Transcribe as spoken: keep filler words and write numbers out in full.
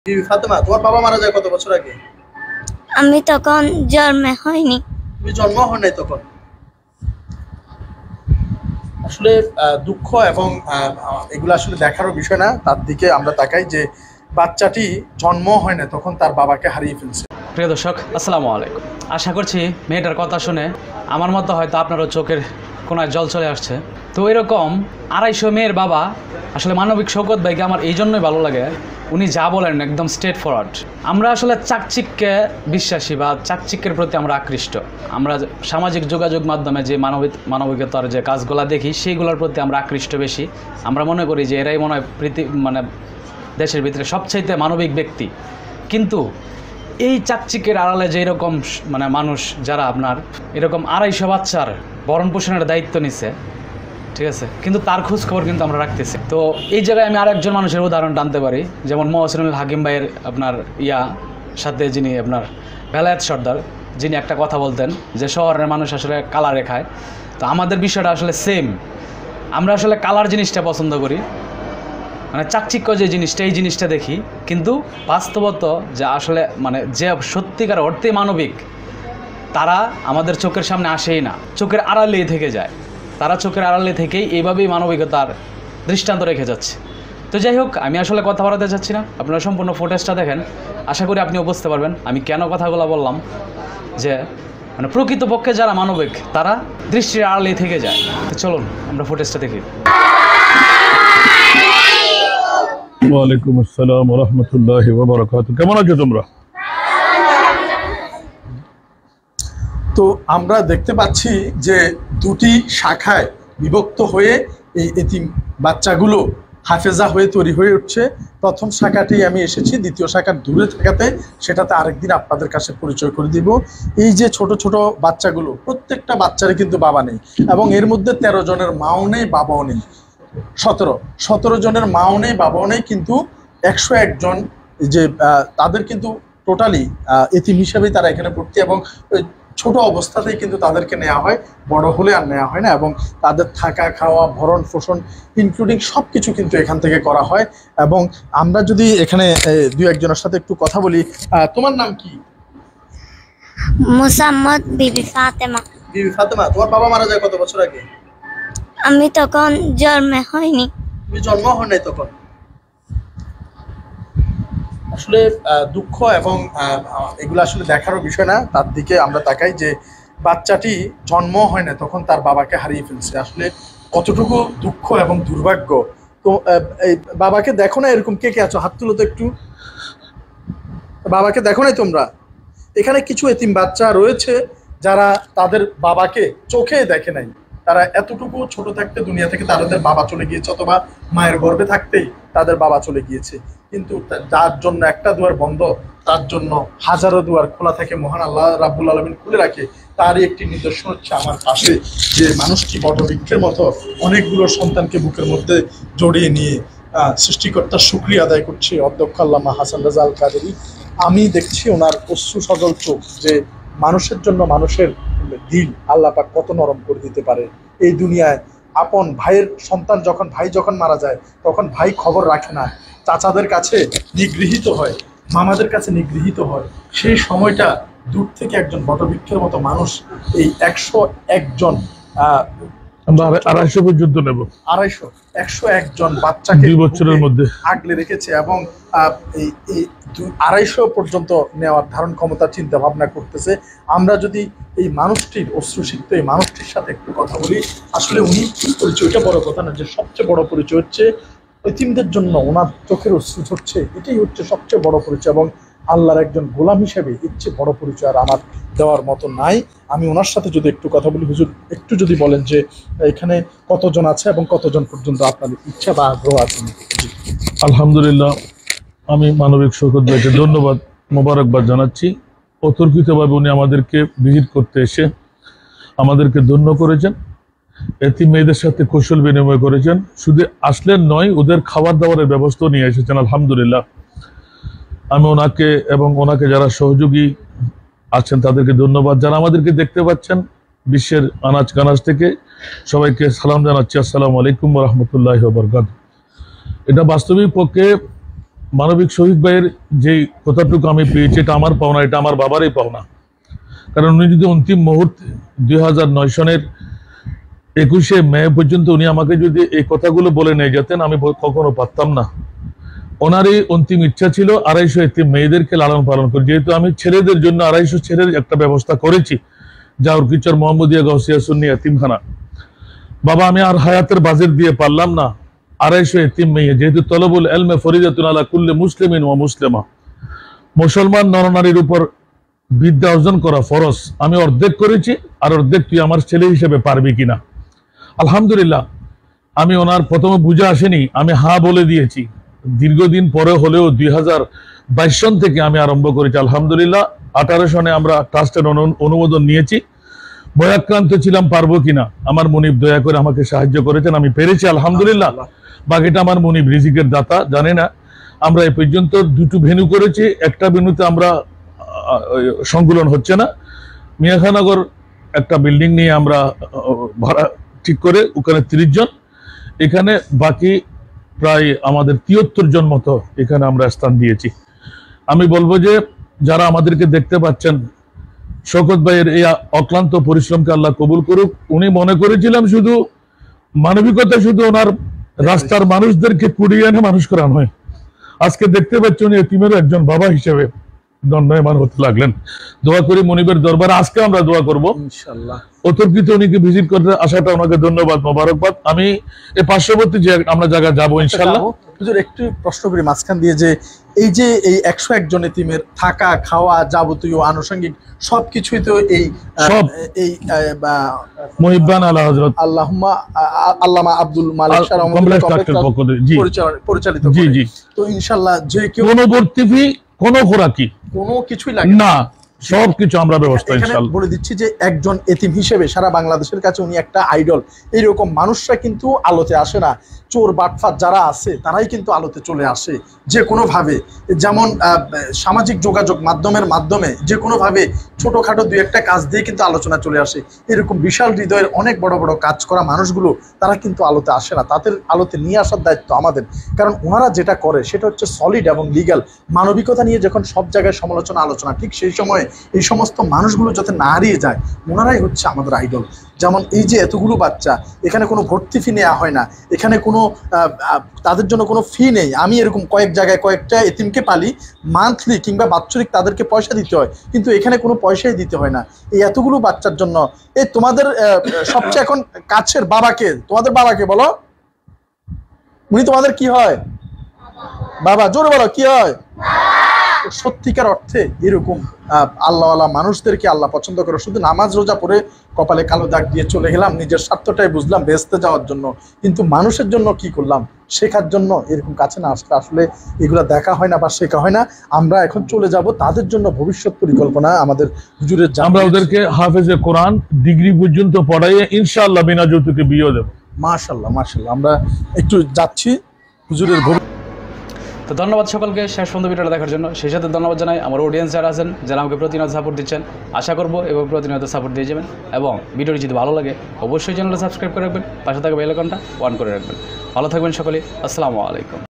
বিবি ফাতেমা, তোমার বাবা মারা যায় কত বছর আগে? আমি তখন জন্মে হয়নি। তুমি জন্ম হও নাই তখন? আসলে দুঃখ এবং এগুলো আসলে দেখারও বিষয় না, তার দিকে আমরা তাকাই যে বাচ্চাটি জন্ম হয় না তখন তার বাবাকে হারিয়ে ফেলছে। প্রিয় দর্শক, আসসালামু আলাইকুম। আশা করছি মেয়েটার কথা শুনে আমার মতো হয়তো আপনারও চোখের কোনায় জল চলে আসছে। তো এরকম আড়াইশো মেয়ের বাবা, আসলে মানবিক শওকত ভাইকে আমার এই জন্যই ভালো লাগে, উনি যা বলেন একদম স্ট্রেট ফরওয়ার্ড। আমরা আসলে চাকচিক্যে বিশ্বাসী বা চাকচিক্যের প্রতি আমরা আকৃষ্ট। আমরা সামাজিক যোগাযোগ মাধ্যমে যে মানবিক মানবিকতার যে কাজগুলো দেখি সেইগুলোর প্রতি আমরা আকৃষ্ট বেশি। আমরা মনে করি যে এরাই মনে হয় পৃথিবী মানে দেশের ভিতরে সবচাইতে মানবিক ব্যক্তি। কিন্তু এই চাকচিকের আড়ালে যে এরকম মানে মানুষ যারা আপনার এরকম আড়াইশো বাচ্চার ভরণ পোষণের দায়িত্ব নিছে, ঠিক আছে, কিন্তু তার খোঁজ খবর কিন্তু আমরা রাখতেছি। তো এই জায়গায় আমি আরেকজন মানুষের উদাহরণ টানতে পারি, যেমন মহসিনুল হাকিম ভাইয়ের আপনার ইয়া সাথে যিনি আপনার বেলায়েত সর্দার, যিনি একটা কথা বলতেন যে শহরের মানুষ আসলে কালারে খায়। তো আমাদের বিষয়টা আসলে সেম, আমরা আসলে কালার জিনিসটা পছন্দ করি, মানে চাকচিক্য যে জিনিসটা এই জিনিসটা দেখি, কিন্তু বাস্তবত যে আসলে মানে যে সত্যিকার অর্থে মানবিক তারা আমাদের চোখের সামনে আসেই না, চোখের আড়ালেই থেকে যায়। তারা চোখের আড়ালে থেকেই এইভাবেই মানবিকতার দৃষ্টান্ত রেখে যাচ্ছে। তো যাই হোক, আমি আসলে কথা বাড়াতে চাচ্ছি না, আপনারা সম্পূর্ণ ফুটেজটা দেখেন, আশা করি আপনিও বুঝতে পারবেন আমি কেন কথাগুলো বললাম। যে মানে প্রকৃতপক্ষে যারা মানবিক তারা দৃষ্টির আড়ালেই থেকে যায়। তো চলুন আমরা ফুটেজটা দেখি। ওয়ালাইকুম আসসালাম ওয়া রাহমাতুল্লাহি ওয়া বারাকাতুহু। কেমন আছো তোমরা? তো আমরা দেখতে পাচ্ছি যে দুটি শাখায় বিভক্ত হয়ে এই এতিম বাচ্চাগুলো হাফেজা হয়ে তৈরি হয়ে উঠছে। প্রথম শাখাটি আমি এসেছি, দ্বিতীয় শাখার দূরে থাকাতে সেটাতে আরেকদিন আপনাদের কাছে পরিচয় করে দিব। এই যে ছোট ছোট বাচ্চাগুলো, প্রত্যেকটা বাচ্চারই কিন্তু বাবা নেই, এবং এর মধ্যে তেরো জনের মাও নেই, বাবাও নেই। সতেরো সতেরো জনের মাও নেই, বাবাও নেই, কিন্তু একশো একজন যে তাদের কিন্তু টোটালি এতিম হিসেবেই তারা এখানে ভর্তি, এবং ছোট অবস্থাতেই কিন্তু তাদেরকে নেওয়া হয়, বড় হলে আর নেওয়া হয় না, এবং তাদের থাকা খাওয়া ভরণ পোষণ ইনক্লুডিং সব কিছু কিন্তু এখান থেকে করা হয়। এবং আমরা যদি এখানে দুই একজনের সাথে একটু কথা বলি, তোমার নাম কি? মুসাম্মদ বিবি ফাতেমা। বিবি ফাতেমা, তোমার বাবা মারা যায় কত বছর আগে? আমি তখন জন্মে হয়নি। তুমি জন্ম হও নাই তখন? আসলে দুঃখ এবং এগুলো আসলে দেখারও বিষয় না, তার দিকে আমরা তাকাই যে বাচ্চাটি জন্ম হয় না তখন তার বাবাকে হারিয়ে ফেলছে। আসলে কতটুকু দুঃখ এবং দুর্ভাগ্য। তো এই বাবাকে দেখো না, এরকম কে কে আছো হাত তুলো তো একটু। বাবাকে দেখো নাই তোমরা? এখানে কিছু এতিম বাচ্চা রয়েছে যারা তাদের বাবাকে চোখে দেখে নাই, তারা এতটুকু ছোট থাকতে দুনিয়া থেকে তাদের বাবা চলে গিয়েছে, অথবা মায়ের গর্ভে থাকতেই তাদের বাবা চলে গিয়েছে। কিন্তু যার জন্য একটা দুয়ার বন্ধ, তার জন্য হাজারো দুয়ার খোলা থাকে, মহান আল্লাহ রাব্বুল আলামিন খুলে রাখে। তারই একটি নিদর্শন হচ্ছে আমার পাশে যে মানুষটি বটবৃক্ষের মতো অনেকগুলো সন্তানকে বুকের মধ্যে জড়িয়ে নিয়ে সৃষ্টিকর্তার শুকরিয়া আদায় করছে অধ্যক্ষ আল্লামা হাসান রাজা আল কাদেরী। আমি দেখছি ওনার অশ্রু সজল চোখ, যে মানুষের জন্য মানুষের দিল আল্লাহ পাক কত নরম করে দিতে পারে। এই দুনিয়ায় আপন ভাইয়ের সন্তান যখন ভাই যখন মারা যায় তখন ভাই খবর রাখে না, চাচাদের কাছে নিগৃহীত হয়, মামাদের কাছে নিগৃহীত হয়। সেই সময়টা দূর থেকে একজন বটবৃক্ষের মতো মানুষ এই একশো একজন আহ আমরা আড়াইশো পর্যন্ত নেব, আড়াইশো একশো একজন বাচ্চাকে দুই বছরের মধ্যে আগলে রেখেছে, এবং এই আড়াইশো পর্যন্ত নেওয়ার ধারণ ক্ষমতা চিন্তা ভাবনা করতেছে। আমরা যদি এই মানুষটির অশ্রুসিক্ত এই মানুষটির সাথে একটু কথা বলি, আসলে উনি পরিচয়টা বড় কথা না, যে সবচেয়ে বড় পরিচয় হচ্ছে এতিমদের জন্য ওনার চোখের অশ্রু ঝরছে, এটাই হচ্ছে সবচেয়ে বড় পরিচয়। এবং আল্লাহর একজন গোলাম হিসেবে এর চেয়ে বড় পরিচয় আর আমার দেওয়ার মতো নাই। আমি ওনার সাথে যদি একটু কথা বলি, হুজুর একটু যদি বলেন যে এখানে কতজন আছে এবং কতজন পর্যন্ত আপনাদের ইচ্ছা বা আগ্রহ আছে? আলহামদুলিল্লাহ, আমি মানবিক শওকত ভাইকে ধন্যবাদ মোবারকবাদ জানাচ্ছি। অতর্কিতভাবে উনি আমাদেরকে ভিজিট করতে এসে আমাদেরকে ধন্য করেছেন, এতিম মেয়েদের সাথে কৌশল বিনিময় করেছেন। শুধু আসলেন নয়, ওদের খাবার দাবারের ব্যবস্থাও নিয়ে এসেছেন। আলহামদুলিল্লাহ, আমি ওনাকে এবং ওনাকে যারা সহযোগী আছেন তাদেরকে ধন্যবাদ। যারা আমাদেরকে দেখতে পাচ্ছেন বিশ্বের আনাজ কানাজ থেকে, সবাইকে সালাম জানাচ্ছি, আসসালামু আলাইকুম ওয়া রাহমাতুল্লাহি ওয়া বারাকাতুহু। এটা বাস্তবিক পক্ষে মানবিক শহীদ ভাইয়ের যে কথাটুকু আমি পেয়েছি এটা আমার পাওনা, এটা আমার বাবারই পাওনা। কারণ উনি যদি অন্তিম মুহূর্তে দুই হাজার নয় সনের একুশে মে পর্যন্ত উনি আমাকে যদি এই কথাগুলো বলে নিয়ে যেতেন আমি কখনো পারতাম না। ওনার এই অন্তিম ইচ্ছা ছিল আড়াইশো এতিম মেয়েদেরকে লালন পালন করে, যেহেতু আমি ছেলেদের জন্য আড়াইশো ছেলের একটা ব্যবস্থা করেছি জাউরকিচর মোহাম্মদিয়া গাউসিয়া সুন্নি এতিমখানা। বাবা আমি আর হায়াতের বাজেট দিয়ে পারলাম না আড়াইশো এতিম মেয়ে, যেহেতু তলবুল এলমে ফরিদাতুন আলা কুল্লি মুসলিমিন ওয়া মুসলিমা, মুসলমান নরনারীর উপর বিদ্যা অর্জন করা ফরজ, আমি অর্ধেক করেছি আর অর্ধেক তুই আমার ছেলে হিসেবে পারবি কিনা। আলহামদুলিল্লাহ আমি ওনার প্রথমে বুঝে আসেনি, আমি হা বলে দিয়েছি। দীর্ঘদিন পরে হলেও দুই হাজার বাইশ সন থেকে আমি আরম্ভ করেছি। আলহামদুলিল্লাহ আঠারো সনে আমরা ট্রাস্টের অনুমোদন নিয়েছি। ভয়াক্রান্ত ছিলাম পারবো কিনা, আমার মুনিব দয়া করে আমাকে সাহায্য করেছেন, আমি পেরেছি আলহামদুলিল্লাহ। বাকিটা আমার মুনিব রিজিকের দাতা, জানে না। আমরা এই পর্যন্ত দুটো ভেন্যু করেছি, একটা ভেন্যুতে আমরা সংকুলন হচ্ছে না, মিয়াখানগর একটা বিল্ডিং নিয়ে আমরা ভাড়া ঠিক করে ওখানে ত্রিশ জন, এখানে বাকি প্রায় আমাদের তিয়াত্তর জন মতো এখানে আমরা স্থান দিয়েছি। আমি বলবো যে যারা আমাদেরকে দেখতে পাচ্ছেন, শওকত ভাইয়ের এই অক্লান্ত পরিশ্রমকে আল্লাহ কবুল করুক। উনি মনে করেছিলাম শুধু মানবিকতা শুধু ওনার রাস্তার মানুষদেরকে কুড়িয়ে এনে মানুষ করা নয়, আজকে দেখতে পাচ্ছি উনি এতিমের একজন বাবা হিসেবে দণ্ডায়মান হতে লাগলেন। দোয়া করি মনিবের দরবারে আজকে আমরা দোয়া করবো ইনশাআল্লাহ। অতর্কিত উনিকে ভিজিট করতে আসাটা ওনাকে ধন্যবাদ, মোবারকবাদ। আমি এই পার্শ্ববর্তী যে আমরা জায়গা যাবো ইনশাআল্লাহ। হুজুর একটু প্রশ্ন করি মাঝখান দিয়ে, যে এই যে এই একশো একজন এতিমের থাকা খাওয়া যাবতীয় আনুষঙ্গিক সবকিছুই তো এই সব এই মুহিব্বান আলা হযরত আল্লাহুম্মা আল্লামা আব্দুল মালিক শাহ কমপ্লেক্স ট্রাস্টের পক্ষ থেকে জি পরিচালিত জি জি। তো ইনশাআল্লাহ যে কেউ কোনো ভর্তি ফি কোনো খোরাকি কোনো কিছুই লাগে না, সবকিছু আমরা ব্যবস্থা ইনশাআল্লাহ বলে দিচ্ছি। যে একজন এতিম হিসেবে সারা বাংলাদেশের কাছে উনি একটা আইডল। এইরকম মানুষরা কিন্তু আলোতে আসে না, চোর বাটফাট যারা আছে তারাই কিন্তু আলোতে চলে আসে যে কোনোভাবে। যেমন সামাজিক যোগাযোগ মাধ্যমের মাধ্যমে যে কোনোভাবে ছোটোখাটো দুই একটা কাজ দিয়ে কিন্তু আলোচনা চলে আসে। এরকম বিশাল হৃদয়ের অনেক বড় বড় কাজ করা মানুষগুলো তারা কিন্তু আলোতে আসে না, তাদের আলোতে নিয়ে আসার দায়িত্ব আমাদের। কারণ ওনারা যেটা করে সেটা হচ্ছে সলিড এবং লিগ্যাল। মানবিকতা নিয়ে যখন সব জায়গায় সমালোচনা আলোচনা, ঠিক সেই সময় এই সমস্ত মানুষগুলো যাতে না হারিয়ে যায়, ওনারাই হচ্ছে আমাদের আইডল। যেমন এই যে এতগুলো বাচ্চা, এখানে কোনো ভর্তি ফি নেওয়া হয় না, এখানে কোনো তাদের জন্য কোনো ফি নেই। আমি এরকম কয়েক জায়গায় কয়েকটা এতিমকে পালি, মান্থলি কিংবা বাৎসরিক তাদেরকে পয়সা দিতে হয়, কিন্তু এখানে কোনো পয়সাই দিতে হয় না এই এতগুলো বাচ্চার জন্য। এই তোমাদের সবচেয়ে এখন কাছের বাবাকে, তোমাদের বাবাকে বলো, উনি তোমাদের কি হয়? বাবা, জোরে বলো, কি হয়? সত্যিকার অর্থে এরকম আল্লাহওয়ালা মানুষদেরকে আল্লাহ পছন্দ করে। শুধু নামাজ রোজা পড়ে কপালে কালো দাগ দিয়ে চলে গেলাম, নিজের স্বার্থটাই বুঝলাম বেহেশতে যাওয়ার জন্য, কিন্তু মানুষের জন্য কি করলাম শেখার জন্য এরকম কাছে না আসলে আসলে এগুলো দেখা হয় না বা শেখা হয় না। আমরা এখন চলে যাব তাদের জন্য ভবিষ্যৎ পরিকল্পনা আমাদের হুজুরের। আমরা ওদেরকে হাফেজে কোরআন ডিগ্রি পর্যন্ত পড়াইয়ে ইনশাআল্লাহ বিনা যৌতুকে বিয়ে দেব। মাশাআল্লাহ মাশাআল্লাহ। আমরা একটু যাচ্ছি হুজুরের। তো ধন্যবাদ সকলকে শেষ পর্যন্ত ভিডিওটা দেখার জন্য। সেই সাথে ধন্যবাদ জানাই আমার অডিয়েন্স যারা আছেন, যারা আমাকে প্রতিনিয়ত সাপোর্ট দিচ্ছেন। আশা করবো এবং প্রতিনিয়ত সাপোর্ট দিয়ে যাবেন, এবং ভিডিওটি যদি ভালো লাগে অবশ্যই চ্যানেলটা সাবস্ক্রাইব করে রাখবেন, পাশে থাকা বেল আইকনটা অন করে রাখবেন। ভালো থাকবেন সকলে, আসসালামু আলাইকুম।